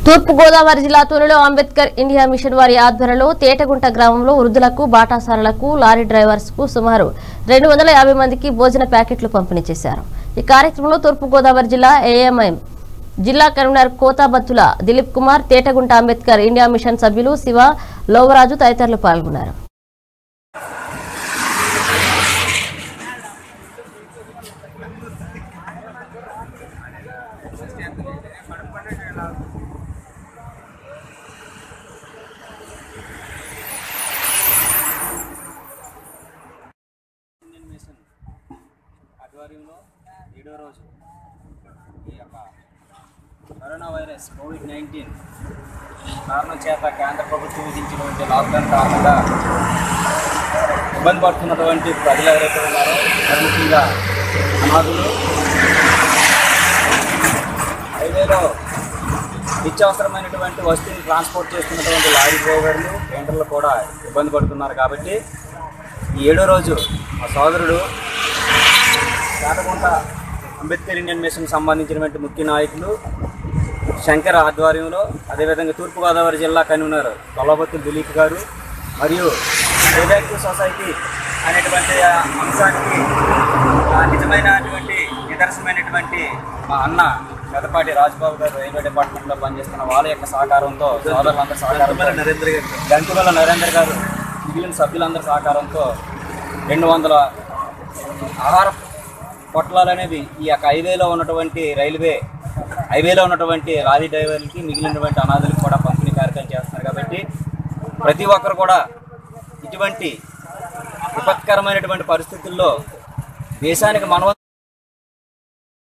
తూర్పు గోదావరి జిల్లా తునిలో Ambedkar India machine వారి ఆధ్వర్యంలో తేటగుంట గ్రామంలో వృద్ధులకు బాటాసారులకు లారీ డ్రైవర్స్ కు సుమారు 250 మందికి భోజన ప్యాకెట్లు పంపిణీ చేశారు। ఈ కార్యక్రమంలో తూర్పు గోదావరి జిల్లా ఏఎంఎం జిల్లా convener Kothabattula Dilip Kumar, Tetagunta Ambedkar India mission సభ్యులు శివ, లోవరాజు తదితరులు పాల్గొన్నారు। ఆధ్వర్యంలో 7వ రోజు ఈ యొక్క కరోనా వైరస్ కోవిడ్-19 కారణం చేత కేంద్ర ప్రభుత్వం విధించినటువంటి లాక్డౌన్ కారణంగా ఇబ్బంది పడుతున్నటువంటి ప్రజలు ఎవరైతే ఉన్నారో ముఖ్యంగా అనాథులు, హైవేలో నిత్యావసరమైనటువంటి వస్తువులు ట్రాన్స్పోర్ట్ చేస్తున్నటువంటి లారీ డ్రైవర్లు, టెండర్లు కూడా ఇబ్బంది పడుతున్నారు। కాబట్టి ఈ 7వ రోజు మా సోదరుడు తేటగుంట అంబేద్కర్ ఇండియన్ మిషన్ సంబంధించినటువంటి ముఖ్య నాయకులు శంకర్ ఆధ్వర్యంలో, అదేవిధంగా తూర్పుగోదావరి జిల్లా కన్వీనర్ కోతాబత్తుల దిలీప్ గారు మరియు రేబాక్టివ్ సొసైటీ అనేటువంటి అంశానికి నిజమైనటువంటి నిదర్శనమైనటువంటి మా అన్న పెదపాటి రాజబాబు గారు రైల్వే డిపార్ట్మెంట్లో పనిచేస్తున్న వాళ్ళ యొక్క సహకారంతో, సోదరులందరి సహకారంతో, గంకుమల్ల నరేంద్ర గారు మిగిలిన సభ్యులందరి సహకారంతో 200 ఆహార పొట్లాలు అనేవి ఈ యొక్క హైవేలో ఉన్నటువంటి లారీ డ్రైవర్లకి, మిగిలినటువంటి అనాథులకు కూడా పంపిణీ కార్యక్రమం చేస్తున్నారు। కాబట్టి ప్రతి ఒక్కరు కూడా ఇటువంటి విపత్కరమైనటువంటి పరిస్థితుల్లో దేశానికి మనవంతు